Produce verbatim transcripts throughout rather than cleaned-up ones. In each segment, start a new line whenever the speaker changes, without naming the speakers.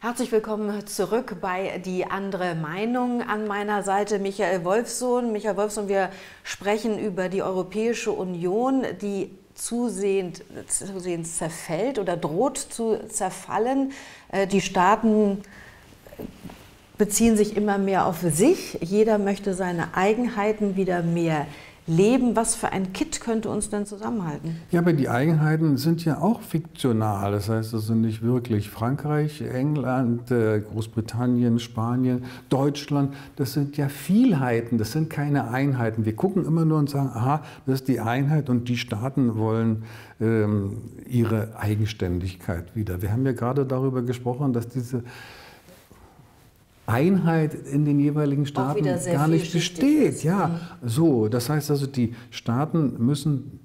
Herzlich willkommen zurück bei Die andere Meinung. An meiner Seite Michael Wolfsohn. Michael Wolfsohn, wir sprechen über die Europäische Union, die zusehends, zusehends zerfällt oder droht zu zerfallen. Die Staaten beziehen sich immer mehr auf sich. Jeder möchte seine Eigenheiten wieder mehr leben. Was für ein Kitt könnte uns denn zusammenhalten?
Ja, aber die Eigenheiten sind ja auch fiktional. Das heißt, das sind nicht wirklich Frankreich, England, Großbritannien, Spanien, Deutschland. Das sind ja Vielheiten, das sind keine Einheiten. Wir gucken immer nur und sagen, aha, das ist die Einheit und die Staaten wollen ähm, ihre Eigenständigkeit wieder. Wir haben ja gerade darüber gesprochen, dass diese Einheit in den jeweiligen Staaten gar nicht besteht. Ja, so, das heißt also, die Staaten müssen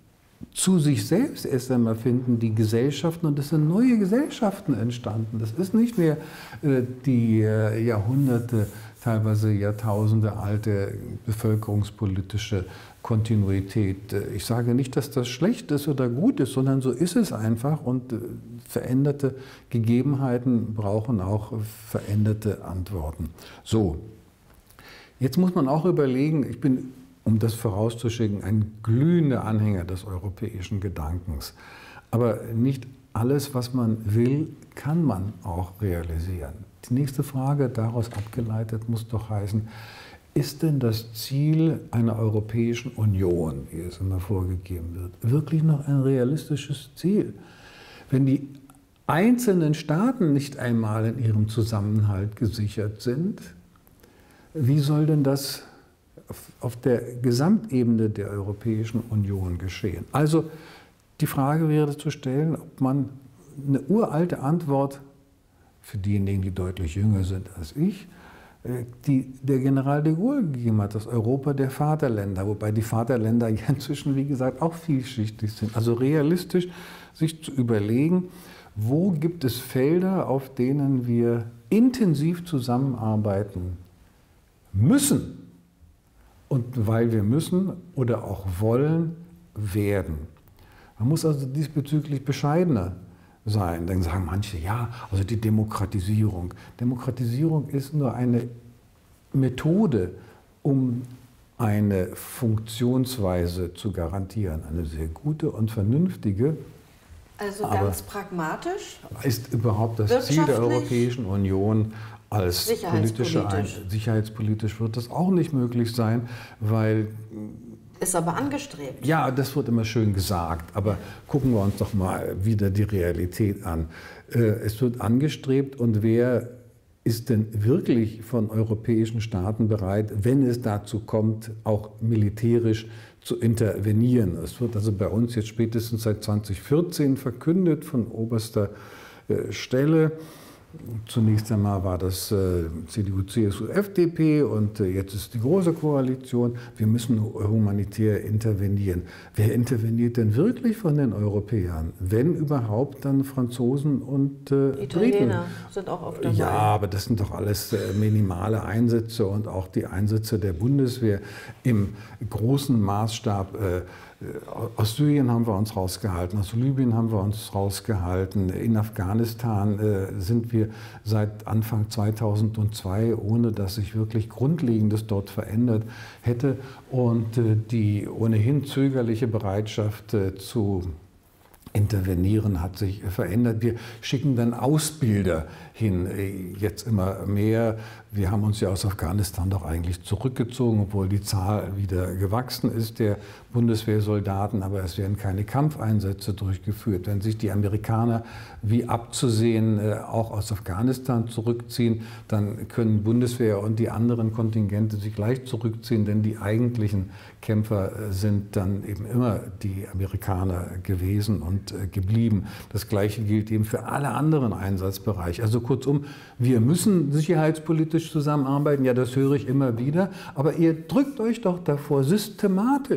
zu sich selbst erst einmal finden, die Gesellschaften, und es sind neue Gesellschaften entstanden. Das ist nicht mehr äh, die äh, Jahrhunderte, teilweise Jahrtausende alte bevölkerungspolitische Kontinuität. Ich sage nicht, dass das schlecht ist oder gut ist, sondern so ist es einfach, und äh, veränderte Gegebenheiten brauchen auch veränderte Antworten. So, jetzt muss man auch überlegen, ich bin, um das vorauszuschicken, ein glühender Anhänger des europäischen Gedankens. Aber nicht alles, was man will, kann man auch realisieren. Die nächste Frage, daraus abgeleitet, muss doch heißen, ist denn das Ziel einer Europäischen Union, wie es immer vorgegeben wird, wirklich noch ein realistisches Ziel? Wenn die einzelnen Staaten nicht einmal in ihrem Zusammenhalt gesichert sind, wie soll denn das auf der Gesamtebene der Europäischen Union geschehen? Also die Frage wäre zu stellen, ob man eine uralte Antwort für diejenigen, die deutlich jünger sind als ich, die der General de Gaulle gegeben hat, das Europa der Vaterländer, wobei die Vaterländer ja inzwischen, wie gesagt, auch vielschichtig sind. Also realistisch sich zu überlegen, wo gibt es Felder, auf denen wir intensiv zusammenarbeiten müssen, und weil wir müssen oder auch wollen, werden. Man muss also diesbezüglich bescheidener sein. Dann sagen manche, ja, also die Demokratisierung. Demokratisierung ist nur eine Methode, um eine Funktionsweise zu garantieren. Eine sehr gute und vernünftige.
Also ganz pragmatisch?
Ist überhaupt das Ziel der Europäischen Union als politische Einheit. Sicherheitspolitisch wird das auch nicht möglich sein, weil...
Ist aber angestrebt.
Ja, das wird immer schön gesagt, aber gucken wir uns doch mal wieder die Realität an. Es wird angestrebt, und wer ist denn wirklich von europäischen Staaten bereit, wenn es dazu kommt, auch militärisch zu intervenieren? Es wird also bei uns jetzt spätestens seit zweitausendvierzehn verkündet von oberster Stelle. Zunächst einmal war das äh, C D U, C S U, F D P, und äh, jetzt ist die Große Koalition. Wir müssen humanitär intervenieren. Wer interveniert denn wirklich von den Europäern? Wenn überhaupt, dann Franzosen und äh,
Italiener
Briten.
Sind auch oft dabei.
Ja, aber das sind doch alles äh, minimale Einsätze, und auch die Einsätze der Bundeswehr im großen Maßstab. Äh, Aus Syrien haben wir uns rausgehalten, aus Libyen haben wir uns rausgehalten, in Afghanistan äh, sind wir seit Anfang zweitausendzwei, ohne dass sich wirklich Grundlegendes dort verändert hätte, und äh, die ohnehin zögerliche Bereitschaft äh, zu intervenieren hat sich verändert. Wir schicken dann Ausbilder hin, jetzt immer mehr. Wir haben uns ja aus Afghanistan doch eigentlich zurückgezogen, obwohl die Zahl wieder gewachsen ist der Bundeswehrsoldaten, aber es werden keine Kampfeinsätze durchgeführt. Wenn sich die Amerikaner, wie abzusehen, auch aus Afghanistan zurückziehen, dann können Bundeswehr und die anderen Kontingente sich gleich zurückziehen, denn die eigentlichen Kämpfer sind dann eben immer die Amerikaner gewesen und geblieben. Das Gleiche gilt eben für alle anderen Einsatzbereiche. Also kurzum, wir müssen sicherheitspolitisch zusammenarbeiten, ja, das höre ich immer wieder, aber ihr drückt euch doch davor systematisch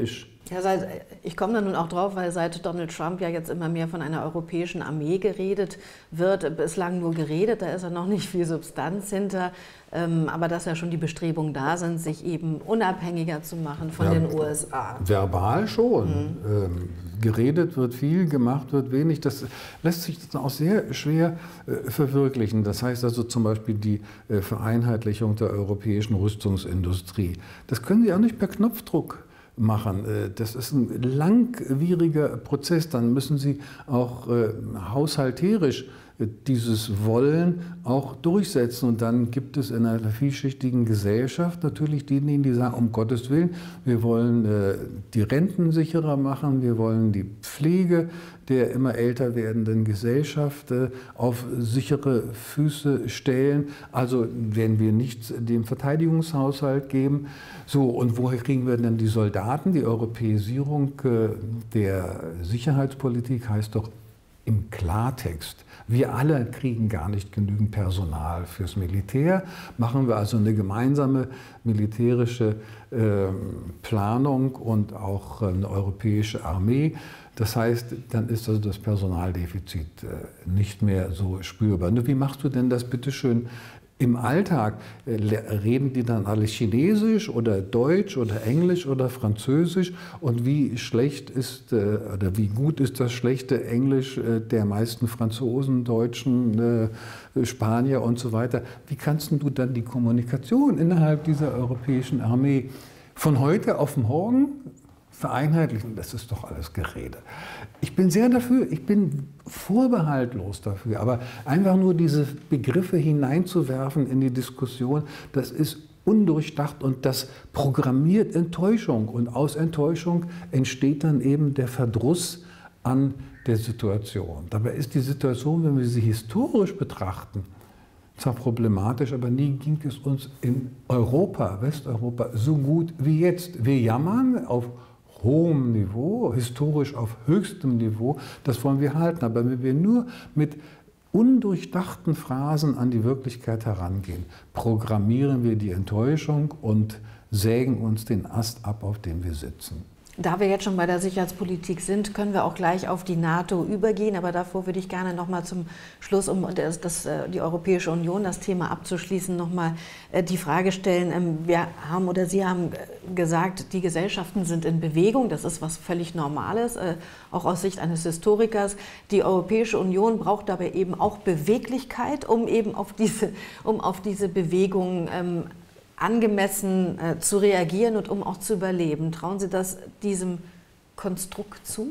Ja, seit, ich komme da nun auch drauf, weil seit Donald Trump ja jetzt immer mehr von einer europäischen Armee geredet wird, bislang nur geredet, da ist ja noch nicht viel Substanz hinter, ähm, aber dass ja schon die Bestrebungen da sind, sich eben unabhängiger zu machen von ja, den U S A.
Verbal schon. Mhm. Ähm, geredet wird viel, gemacht wird wenig. Das lässt sich dann auch sehr schwer äh, verwirklichen. Das heißt also zum Beispiel die äh, Vereinheitlichung der europäischen Rüstungsindustrie. Das können Sie auch nicht per Knopfdruck machen. Das ist ein langwieriger Prozess. Dann müssen Sie auch äh, haushalterisch dieses Wollen auch durchsetzen. Und dann gibt es in einer vielschichtigen Gesellschaft natürlich diejenigen, die sagen, um Gottes Willen, wir wollen äh, die Renten sicherer machen, wir wollen die Pflege der immer älter werdenden Gesellschaft äh, auf sichere Füße stellen. Also werden wir nicht dem Verteidigungshaushalt geben. So, und woher kriegen wir denn die Soldaten? Die Europäisierung äh, der Sicherheitspolitik heißt doch im Klartext: Wir alle kriegen gar nicht genügend Personal fürs Militär. Machen wir also eine gemeinsame militärische äh, Planung und auch eine europäische Armee. Das heißt, dann ist also das Personaldefizit äh, nicht mehr so spürbar. Nur wie machst du denn das bitteschön im Alltag? Reden die dann alle Chinesisch oder Deutsch oder Englisch oder Französisch? Und wie schlecht ist oder wie gut ist das schlechte Englisch der meisten Franzosen, Deutschen, Spanier und so weiter? Wie kannst du dann die Kommunikation innerhalb dieser europäischen Armee von heute auf morgen vereinheitlichen? Das ist doch alles Gerede. Ich bin sehr dafür, ich bin vorbehaltlos dafür, aber einfach nur diese Begriffe hineinzuwerfen in die Diskussion, das ist undurchdacht und das programmiert Enttäuschung. Und aus Enttäuschung entsteht dann eben der Verdruss an der Situation. Dabei ist die Situation, wenn wir sie historisch betrachten, zwar problematisch, aber nie ging es uns in Europa, Westeuropa, so gut wie jetzt. Wir jammern auf hohem Niveau, historisch auf höchstem Niveau, das wollen wir halten. Aber wenn wir nur mit undurchdachten Phrasen an die Wirklichkeit herangehen, programmieren wir die Enttäuschung und sägen uns den Ast ab, auf dem wir sitzen.
Da wir jetzt schon bei der Sicherheitspolitik sind, können wir auch gleich auf die NATO übergehen. Aber davor würde ich gerne noch mal zum Schluss, um das, das, die Europäische Union, das Thema abzuschließen, noch mal die Frage stellen. Wir haben oder Sie haben gesagt, die Gesellschaften sind in Bewegung. Das ist was völlig Normales, auch aus Sicht eines Historikers. Die Europäische Union braucht dabei eben auch Beweglichkeit, um eben auf diese, um auf diese Bewegung ähm, angemessen äh, zu reagieren und um auch zu überleben. Trauen Sie das diesem Konstrukt zu?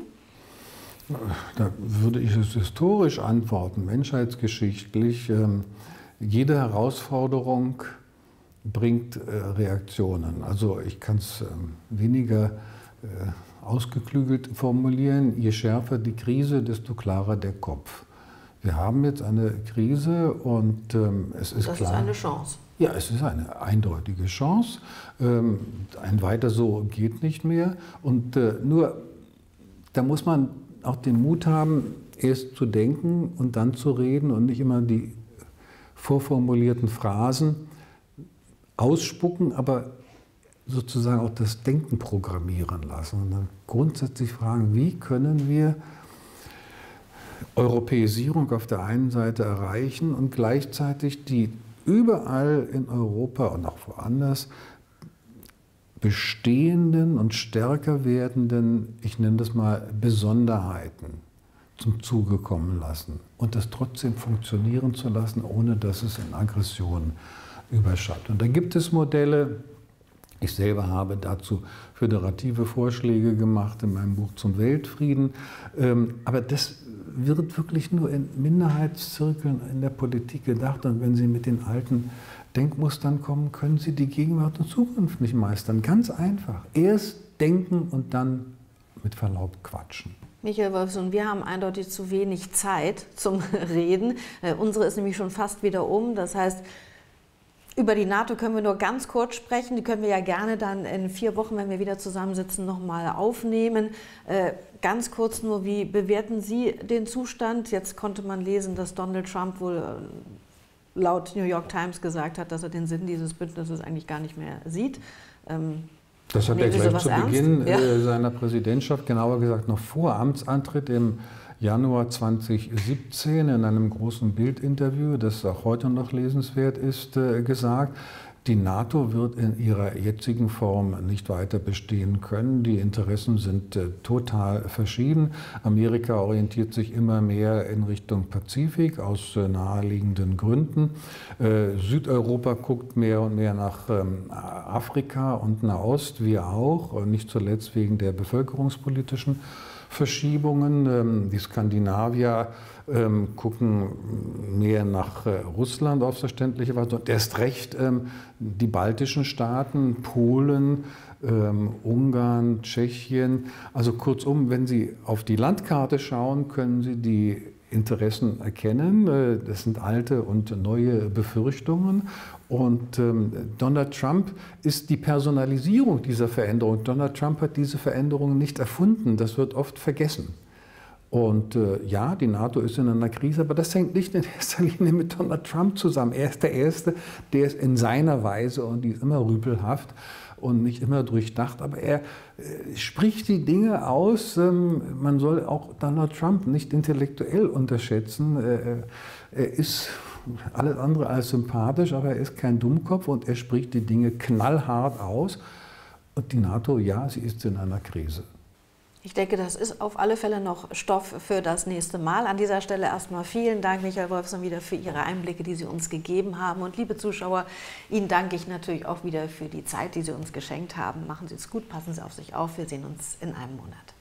Da würde ich es historisch antworten, menschheitsgeschichtlich. Ähm, jede Herausforderung bringt äh, Reaktionen. Also ich kann es ähm, weniger äh, ausgeklügelt formulieren. Je schärfer die Krise, desto klarer der Kopf. Wir haben jetzt eine Krise und ähm, es ist
das
klar.
Das ist eine Chance.
Ja, es ist eine eindeutige Chance. Ähm, ein weiter so geht nicht mehr. Und äh, nur, da muss man auch den Mut haben, erst zu denken und dann zu reden und nicht immer die vorformulierten Phrasen ausspucken, aber sozusagen auch das Denken programmieren lassen. Und dann grundsätzlich fragen, wie können wir Europäisierung auf der einen Seite erreichen und gleichzeitig die überall in Europa und auch woanders bestehenden und stärker werdenden, ich nenne das mal Besonderheiten, zum Zuge kommen lassen und das trotzdem funktionieren zu lassen, ohne dass es in Aggressionen überschreibt. Und da gibt es Modelle. Ich selber habe dazu föderative Vorschläge gemacht in meinem Buch zum Weltfrieden. Aber das wird wirklich nur in Minderheitszirkeln in der Politik gedacht. Und wenn Sie mit den alten Denkmustern kommen, können Sie die Gegenwart und Zukunft nicht meistern. Ganz einfach. Erst denken und dann mit Verlaub quatschen.
Michael Wolfsohn, wir haben eindeutig zu wenig Zeit zum Reden. Äh, unsere ist nämlich schon fast wieder um. Das heißt, über die NATO können wir nur ganz kurz sprechen. Die können wir ja gerne dann in vier Wochen, wenn wir wieder zusammensitzen, nochmal aufnehmen. Äh, ganz kurz nur, wie bewerten Sie den Zustand? Jetzt konnte man lesen, dass Donald Trump wohl äh, laut New York Times gesagt hat, dass er den Sinn dieses Bündnisses eigentlich gar nicht mehr sieht. Ähm,
Das hat er gleich zu Beginn ja. seiner Präsidentschaft, genauer gesagt noch vor Amtsantritt im Januar zweitausendsiebzehn in einem großen Bildinterview, das auch heute noch lesenswert ist, gesagt. Die NATO wird in ihrer jetzigen Form nicht weiter bestehen können. Die Interessen sind äh, total verschieden. Amerika orientiert sich immer mehr in Richtung Pazifik aus äh, naheliegenden Gründen. Äh, Südeuropa guckt mehr und mehr nach ähm, Afrika und Nahost, wir auch, nicht zuletzt wegen der bevölkerungspolitischen Verschiebungen. Ähm, die Skandinavier ähm, gucken mehr nach äh, Russland auf verständliche Weise und erst recht ähm, die baltischen Staaten, Polen, ähm, Ungarn, Tschechien. Also kurzum, wenn Sie auf die Landkarte schauen, können Sie die Interessen erkennen. Das sind alte und neue Befürchtungen. Und ähm, Donald Trump ist die Personalisierung dieser Veränderung. Donald Trump hat diese Veränderungen nicht erfunden. Das wird oft vergessen. Und äh, ja, die NATO ist in einer Krise, aber das hängt nicht in erster Linie mit Donald Trump zusammen. Er ist der Erste, der es in seiner Weise, und die ist immer rüpelhaft und nicht immer durchdacht, aber er äh, spricht die Dinge aus. Ähm, man soll auch Donald Trump nicht intellektuell unterschätzen. Äh, er ist alles andere als sympathisch, aber er ist kein Dummkopf und er spricht die Dinge knallhart aus. Und die NATO, ja, sie ist in einer Krise.
Ich denke, das ist auf alle Fälle noch Stoff für das nächste Mal. An dieser Stelle erstmal vielen Dank, Michael Wolfson, wieder für Ihre Einblicke, die Sie uns gegeben haben. Und liebe Zuschauer, Ihnen danke ich natürlich auch wieder für die Zeit, die Sie uns geschenkt haben. Machen Sie es gut, passen Sie auf sich auf. Wir sehen uns in einem Monat.